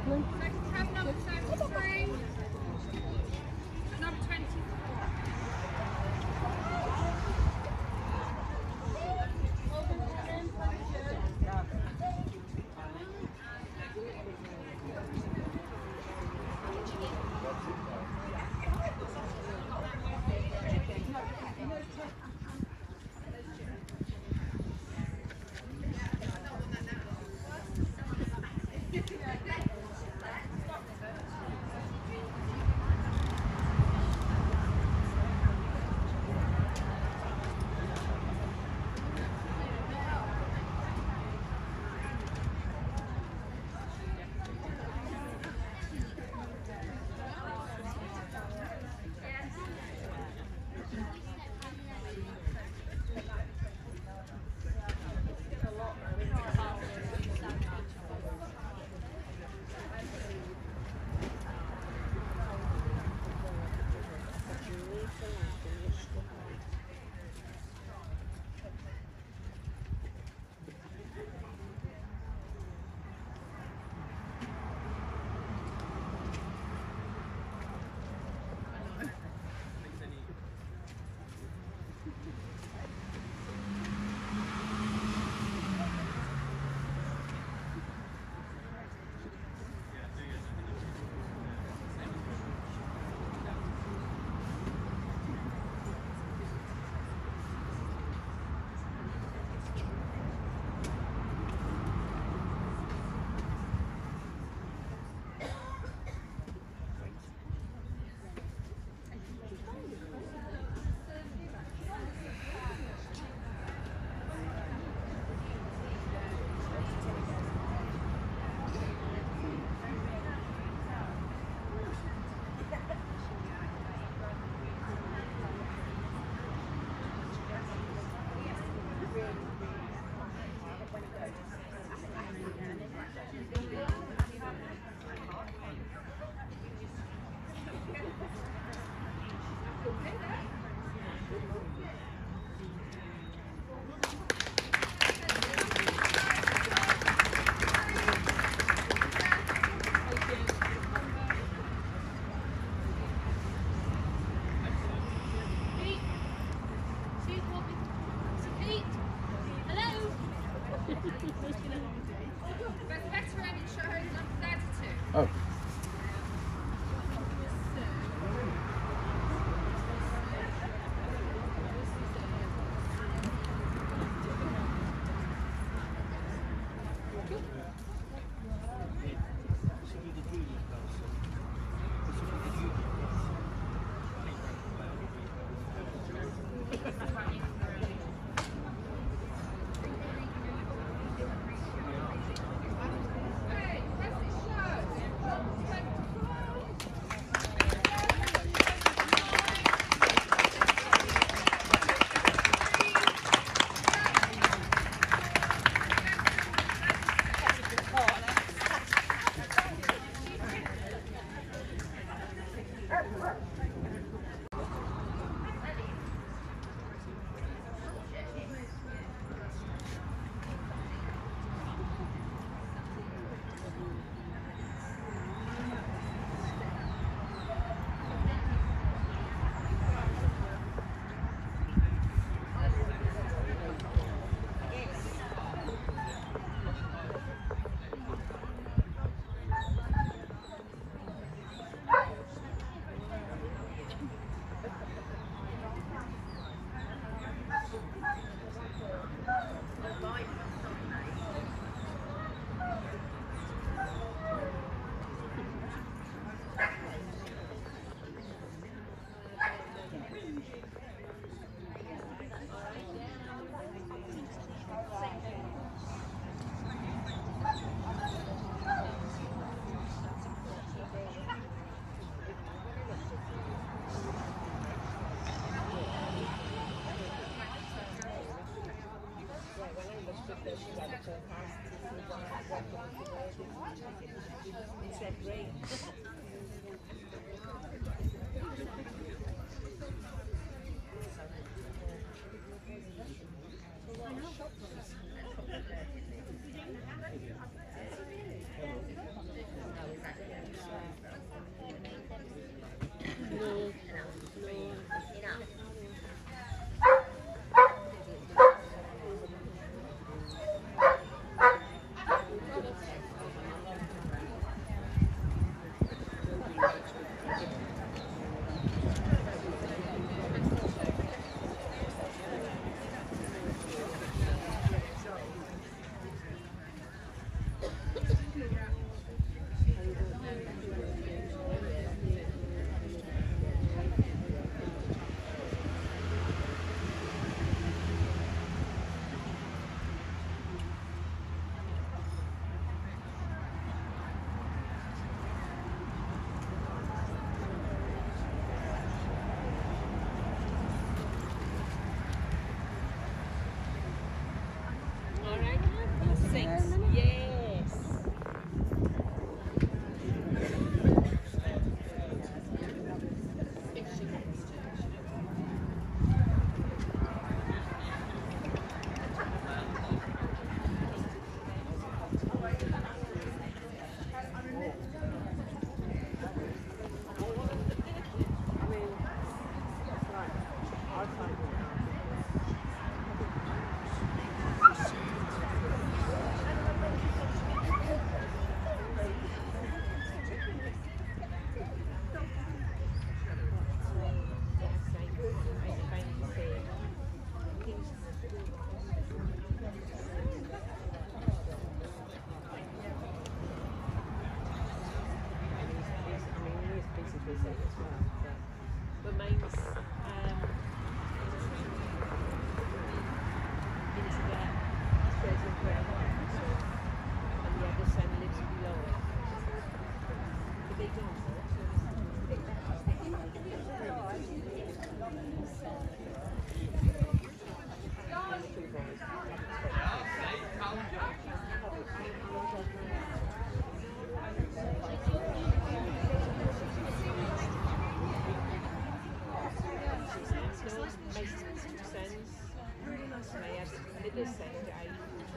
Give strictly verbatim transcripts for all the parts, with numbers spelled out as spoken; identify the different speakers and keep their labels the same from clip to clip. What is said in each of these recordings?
Speaker 1: Tab number thirty-three, number twenty-four.
Speaker 2: Oh. see as well. But, but mine's um, into that present warehouse, so, and the other son lives below it. But they don't know. This side, I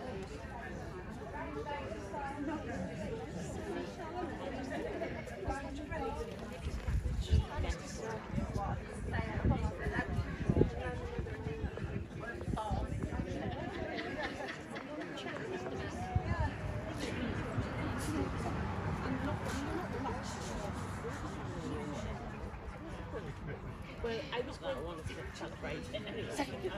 Speaker 2: well, I was going to want to celebrate it anyway.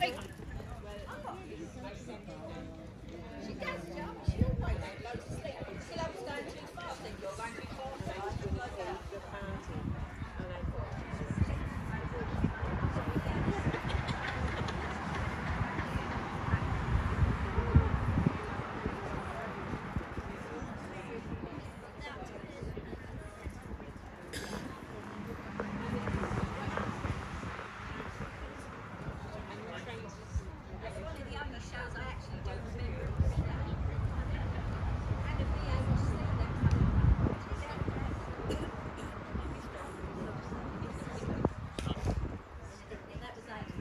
Speaker 3: She does, John. She always goes to sleep. Still, I was going too far. I think you're going too far.
Speaker 2: I was going to say the party, and I thought,
Speaker 3: That's one of the only shows I actually don't remember. And to be able to see them that was eight.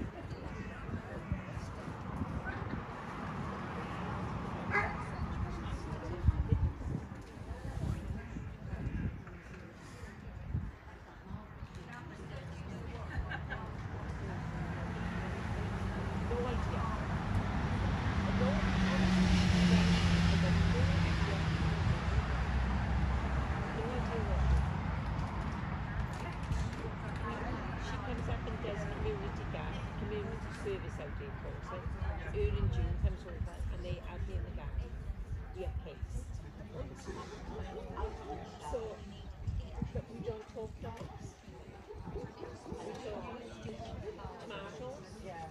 Speaker 2: no idea. She comes up and does community gas, community service out here, calls it. Her and June comes over and they add me in the garden. We have cakes. So, but we don't talk dogs. We talk tomatoes. Yeah.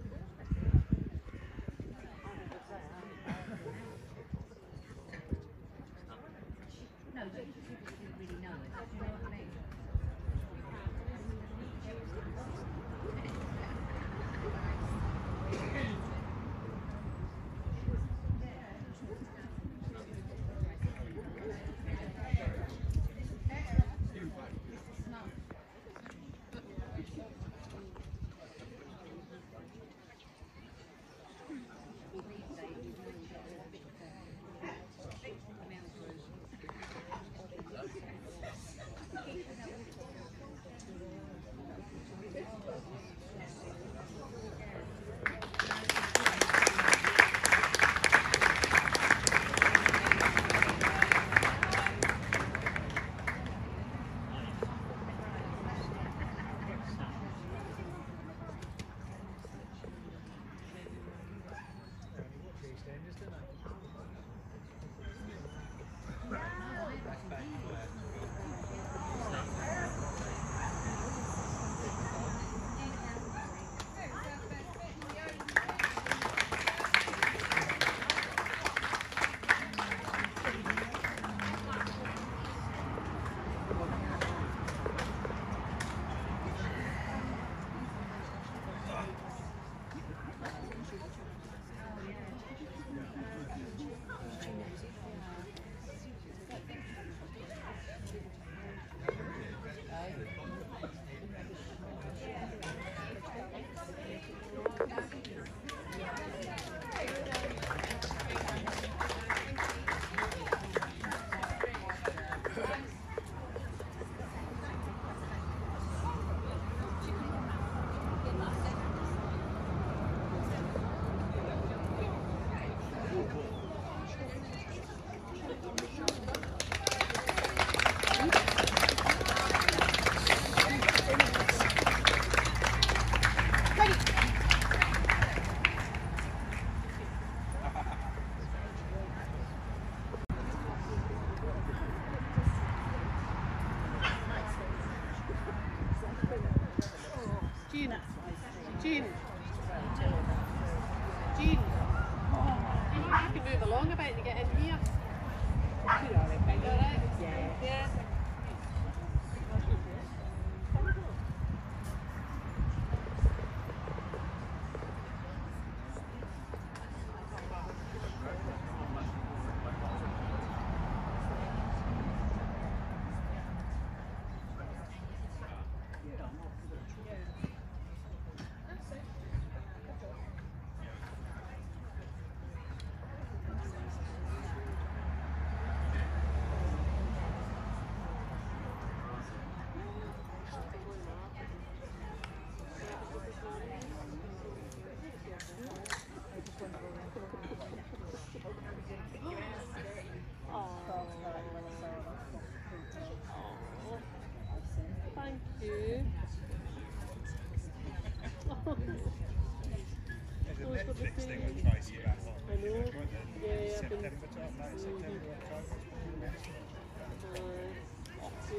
Speaker 3: No, but people didn't really know it. Do you know what I mean?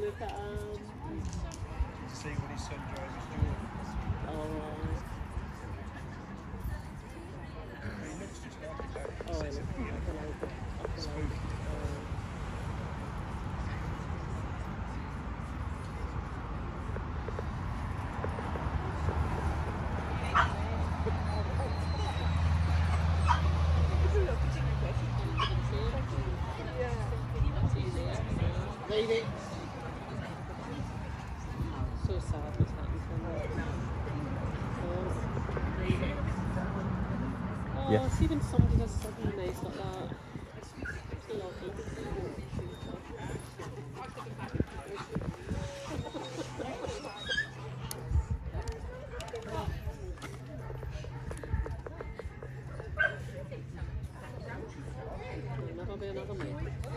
Speaker 4: work at um.
Speaker 5: To see when his son drove his Jordan.
Speaker 4: Oh.
Speaker 5: He looks just like his dad.
Speaker 4: Oh, I
Speaker 5: Says
Speaker 4: know.
Speaker 5: it, you
Speaker 4: I
Speaker 5: know.
Speaker 4: can like it. I can like
Speaker 5: Spooky.
Speaker 4: it. Oh.
Speaker 5: Lady.
Speaker 4: So sad what's happened to him. Oh,
Speaker 6: Yeah.
Speaker 4: see when somebody does something nice like that. It's lovely. There'll never be another me.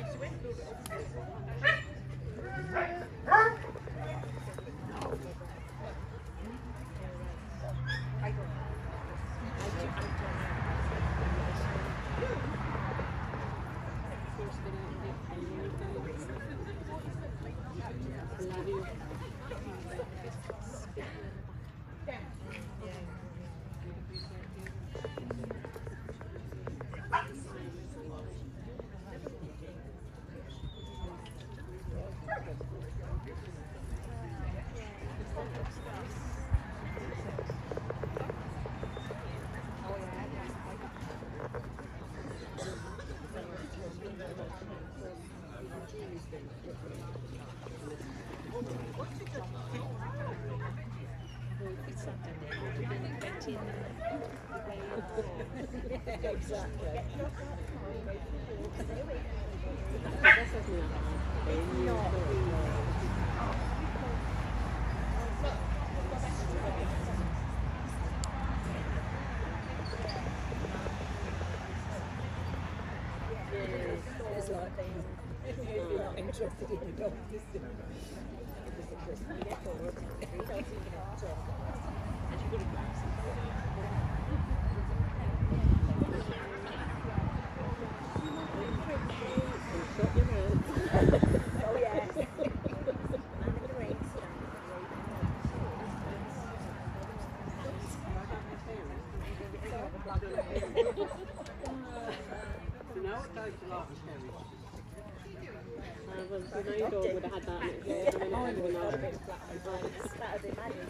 Speaker 4: Love you. Exactly. This isn't a hard venue. No.
Speaker 3: It's like things. If you're not interested in the dog, this is you get forward. You don't even have to talk. And you've got to grab
Speaker 4: Shut your mouth.
Speaker 3: Oh yeah. Man in the rings.
Speaker 5: You know what takes a lot of scary?
Speaker 4: Uh, well, the nine dog would have had that in its head and then it would have been out.
Speaker 3: That would be magic.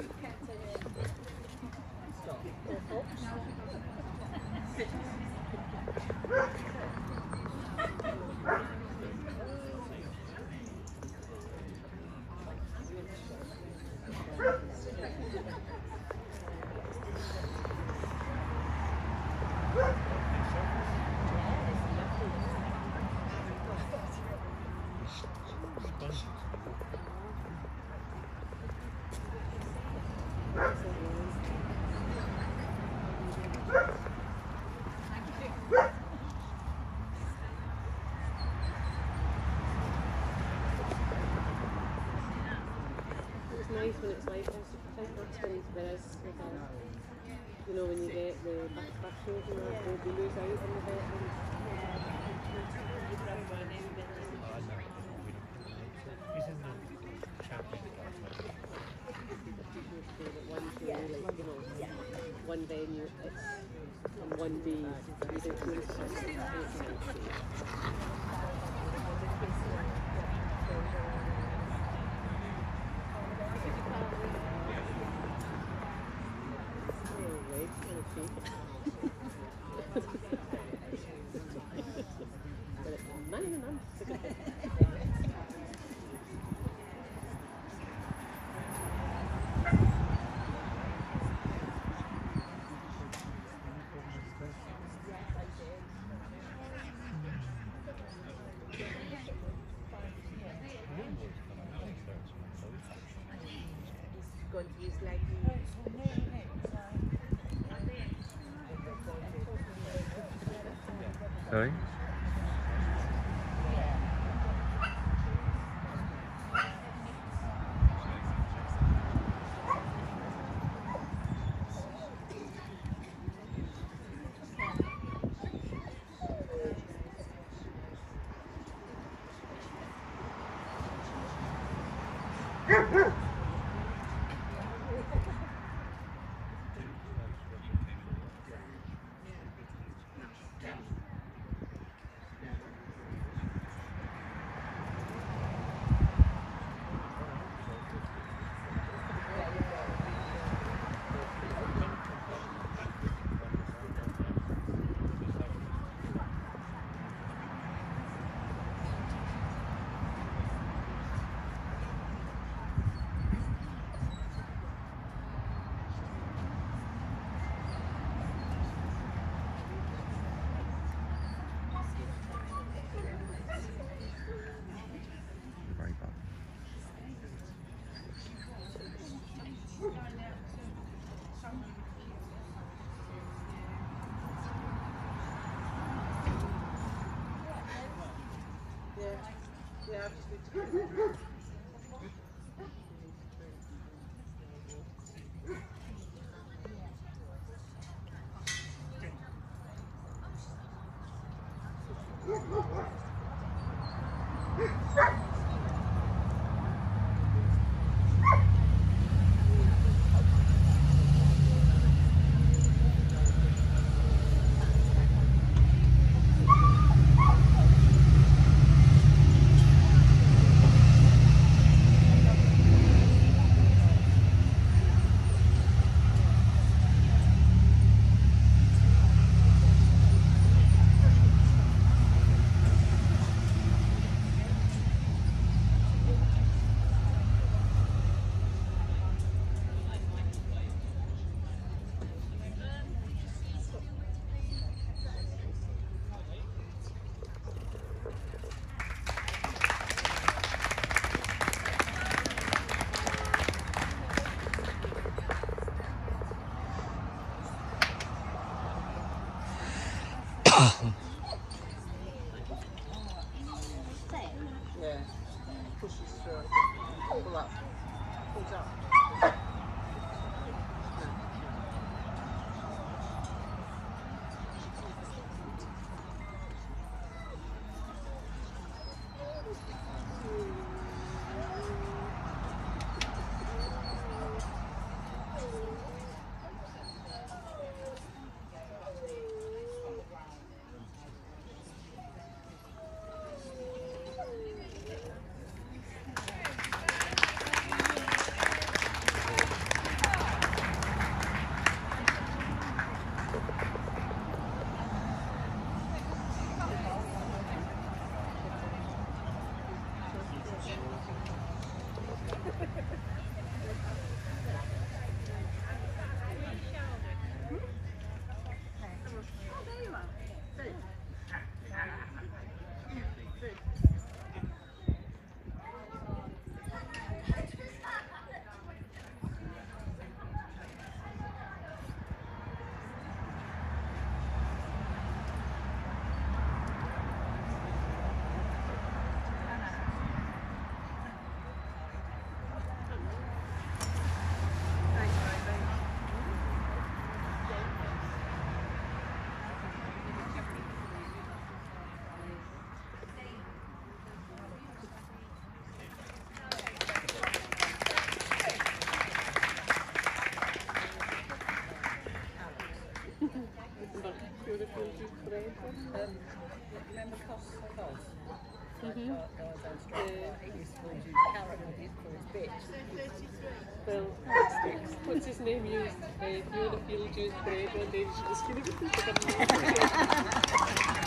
Speaker 4: It's nice when it's like this. I think that's when there is like a, you know, when you get the back back shows and that, they they lose out on the bet.
Speaker 5: He's in the Champions
Speaker 4: One show, like, you know, one venue, it's on one day, you don't lose but it's nine and a month.
Speaker 2: Going to use like
Speaker 6: Sorry?
Speaker 3: Yeah, absolutely. Yeah, pushes through, pull up, pulls up. Um, remember Cos Cos?
Speaker 4: Mm-hmm.
Speaker 3: He used to call you carrot, he used to call his bitch.
Speaker 4: Well, what's his name used? Uh, Fiona Field used bread one day, she was skinny.